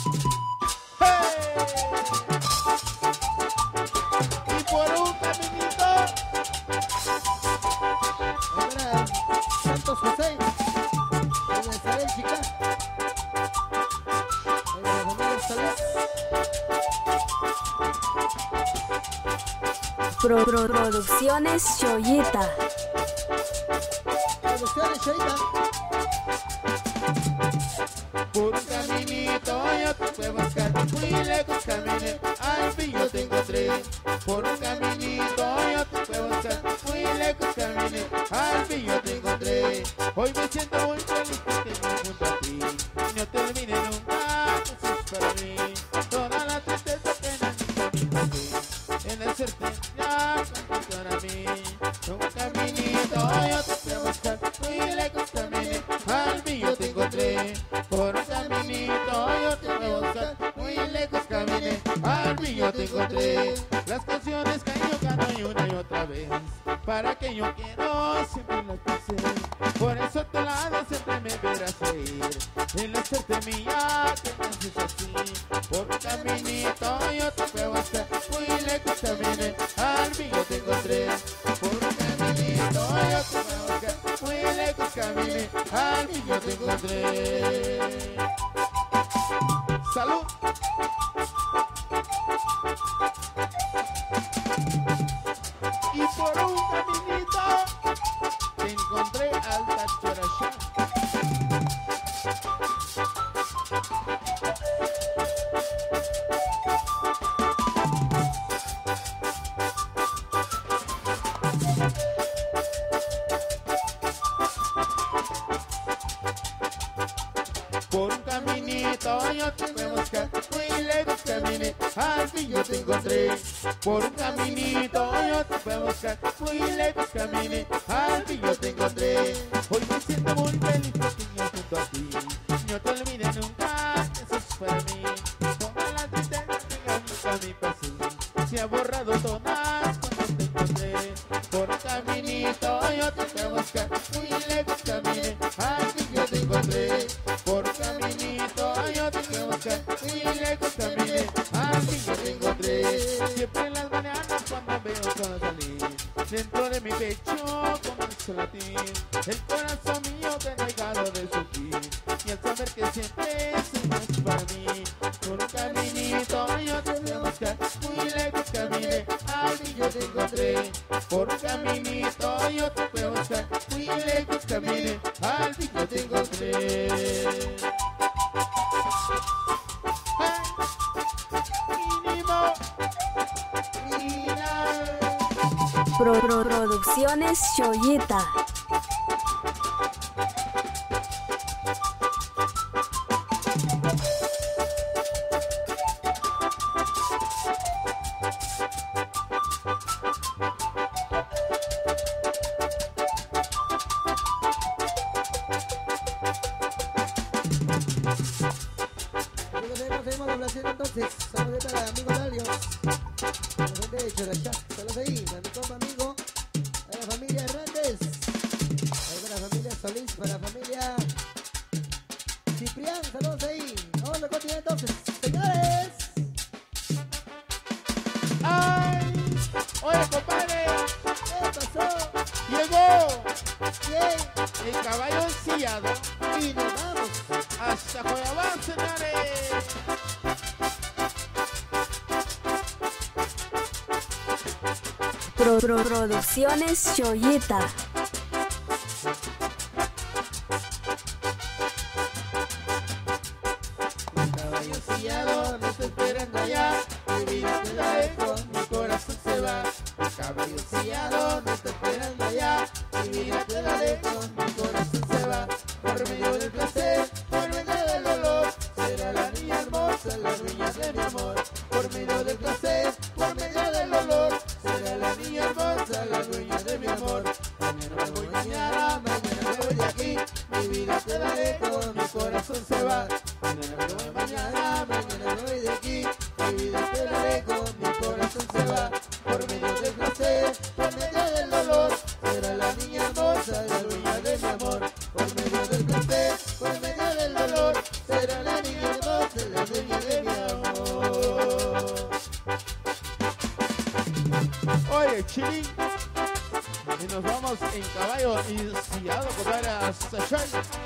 Y por un caminito. Ahora, Santos José. Doña Isabel Chica. La familia Solís. Producciones Choyita. Producciones Choyita. Por un caminito yo te fui a buscar, muy lejos caminé, al fin yo te encontré. Por un caminito yo te fui a buscar, muy lejos caminé, al fin yo te encontré. Hoy me siento muy feliz que tengo junto a ti, no te olvides nunca, eso es para mí. Toda la tristeza que nace mi pasé, en hacerte ya para mí. Por un caminito yo te fui a buscar, muy lejos caminé, al fin yo te encontré. Por un caminito yo te voy a buscar, muy lejos caminé, al fin yo te encontré. Las canciones que yo canto una y otra vez, para que yo quiero siempre las pensé. Por eso a tu lado siempre me verás reír, en la suerte mía que me haces así. Por un caminito yo te voy a buscar, muy lejos caminé, al fin yo te encontré. Por un caminito yo te voy a buscar, muy lejos caminé, al fin yo te encontré. ¡Salud! Y por un caminito te encontré al Tachorashá. Por un caminito yo te voy a buscar, muy lejos caminé, al fin yo te encontré. Por un caminito yo te voy a buscar, muy lejos caminé, al fin yo te encontré. Hoy me siento muy feliz porque yo junto a ti, no te olvides nunca, eso es para mí. Toda la tristeza que nunca me pasé, se ha borrado todas cuando te encontré. Por un caminito yo te voy a buscar, muy lejos caminé, al fin yo te encontré. Por un caminito yo te voy a buscar, muy lejos caminé, al fin yo te encontré. Siempre en las mañanas cuando veo el sol salir, dentro de mi pecho comienzo a latir, el corazón mío te ha dejado de sufrir, y al saber que siempre es más para mí. Por un caminito yo te voy a buscar, muy lejos caminé, al fin yo te encontré. Por un caminito yo te voy a buscar, muy lejos caminé, al fin yo te encontré. Mínimo, Producciones Choyita. Seguimos complaciendo entonces. Saludos para el amigo Dalio. La gente de Chorachá. Saludos ahí, para mi compa amigo. Para la familia Hernández. Para la familia Solís, para la familia Ciprián. Saludos ahí. Vamos a continuar entonces. Señores. ¡Ay! Oye, compadre, ¿Qué pasó? llegó Bien. el caballo ensillado Y nos vamos. hasta Cueván, señores. Producciones Choyita. Caballo sillado, no te esperando allá. Mi vida te la dejo, mi corazón se va. Caballo sillado, no te esperando allá. Mi vida te la dejo, mi corazón se va. Por medio del placer, por medio del dolor, será la niña hermosa, la dueña de mi amor. Por medio del placer, por medio del dolor, será la niña hermosa, la dueña de mi amor. Mañana me voy, mañana me voy de aquí. Mi vida te la dejo, mi corazón se va. Mañana me voy, mañana me voy de aquí. Mi vida te la dejo, mi corazón se va. Por medio del placer, por medio del dolor. dueña de mi amor. Oye, Chilín. Y nos vamos en caballo y sillado, compadre, hasta Chay.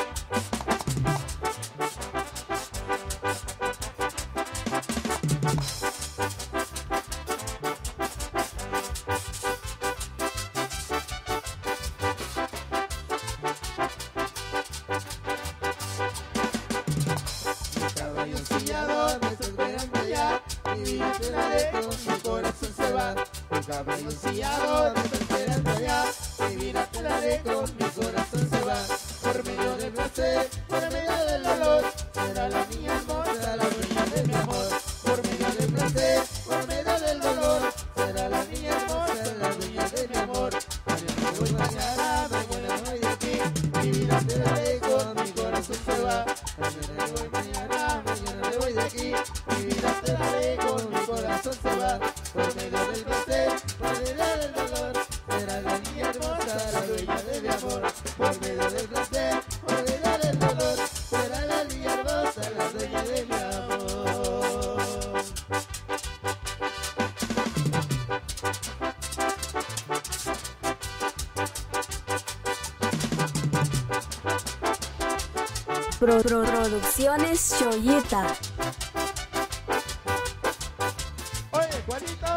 Caballo sillado, me está esperando ya. Mi vida te daré, con mi corazón se va. Mi caballo sillado, me está esperando ya. Mi vida te daré, con mi corazón se va. Por medio del placer, por medio del dolor, será la niña hermosa, la dueña de mi amor. Por medio del placer, por medio del dolor, será la niña hermosa, la dueña de mi amor. Mañana me voy, mañana me voy de aquí. Mi vida te daré, con mi corazón se va. Mañana me voy, mañana me voy de aquí. Mi vida te daré, con mi corazón se va. Por medio del placer, por medio del dolor, será la niña hermosa, la dueña de mi amor. Por medio del placer, por medio del dolor, será la niña hermosa, la dueña de mi amor. Producciones Choyita. Oye, Juanito.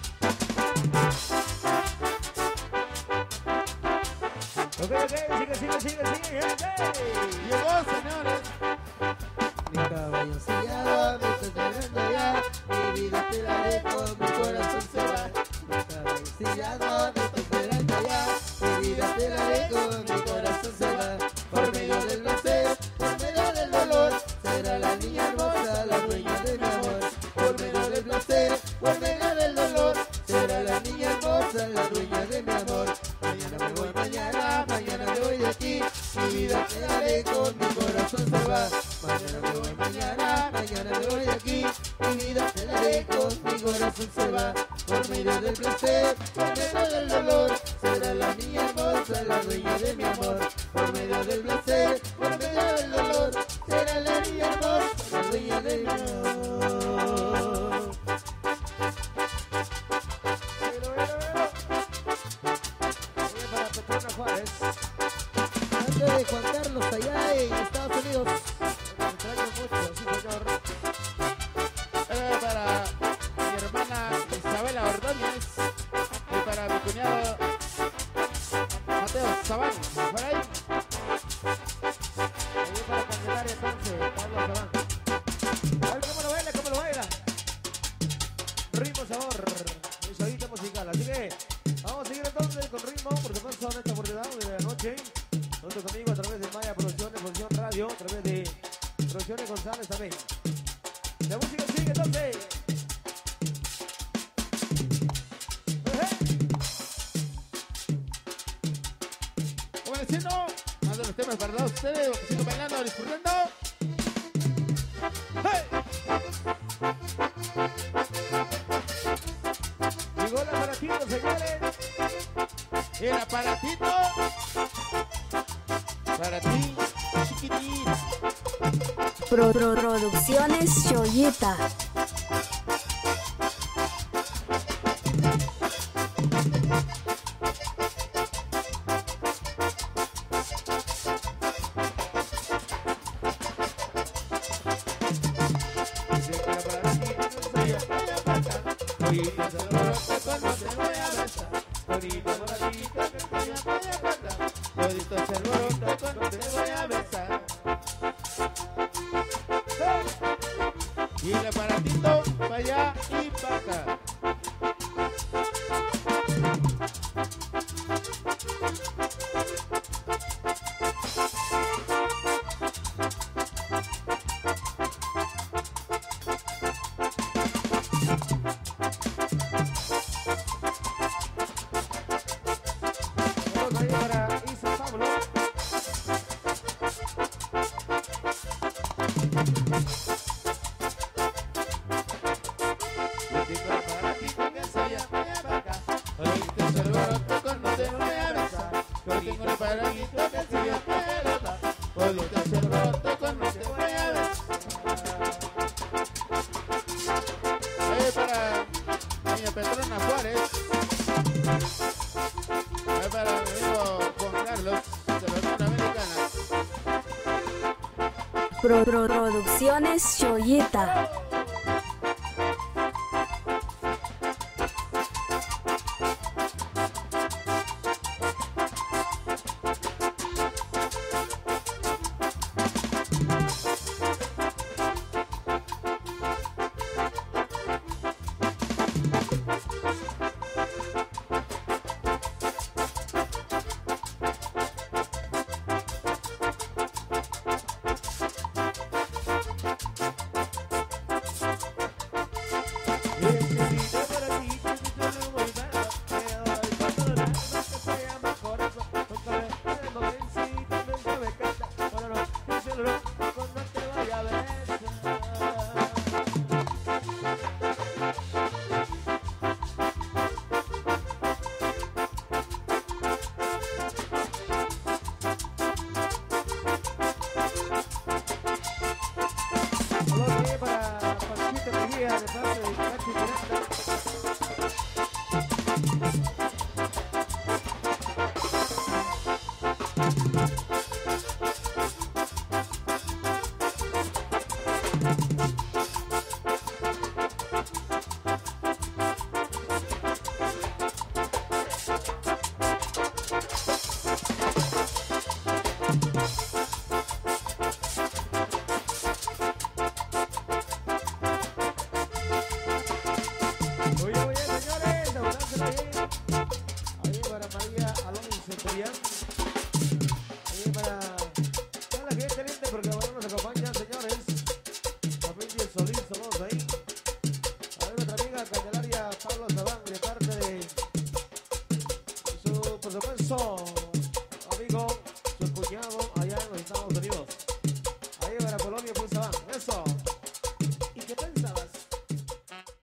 Ok, sigue, gente. Llegó, señores. Mi caballo sillado, me está esperando ya. Mi vida te daré, con mi corazón se va. Mi caballo sillado, me está esperando ya. Mi vida te daré, con mi corazón se va. Por medio del placer, por medio del dolor, será la niña hermosa, la dueña de mi amor. Por medio del placer, por medio del dolor, será la niña hermosa, la dueña de mi amor. Mañana me voy, mañana me voy de aquí. Mi vida te daré, con mi corazón se va. Mañana me voy, mañana me voy de aquí. Mi vida te daré, con mi corazón se va. Por medio del placer, por medio del dolor, será la niña hermosa, la dueña de mi amor. Por medio del placer, por medio del dolor, será la niña hermosa, la dueña de mi amor. Oye, para Petrona Juárez. Grande de Juan Carlos allá en Estados Unidos. Me extraño mucho, sí, señor. Para mi hermana Isabela Ordóñez y para mi cuñado Mateo Sabán. Por ahí. Ahí para Candelaria entonces, Pablo Sabán. A ver cómo lo baila. Ritmo, sabor, misadita musical. Así que vamos a seguir entonces con ritmo, por supuesto, en esta oportunidad de la noche. Junto conmigo a través de Maya Producciones, Función Radio, a través de Producciones González también. La música sigue entonces. Como diciendo, mando los temas para todos ustedes, sigo bailando, disfrutando. ¡Hey! Llegó el aparatito, señores. El aparatito para ti, chiquitita. Producciones Choyita. Y el aparatito para allá y para acá. Vamos ahí para Isa Pablo. Le tengo Producciones Shoyita. Ahí para María Alonso Coyán. Ahí para toda la gente linda, porque ahora nos acompañan, señores. Familia Solís, saludos ahí. A ver, nuestra amiga Candelaria Pablo Sabán, de parte de su, por supuesto, amigo